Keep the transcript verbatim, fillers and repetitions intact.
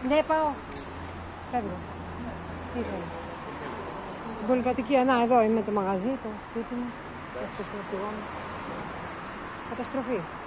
Ναι, πάω. Φεύγω. Τι θέλω. Στην πολυκατοικία, να, εδώ είμαι το μαγαζί, το σπίτι μου. Το φορτηγό μου. Καταστροφή.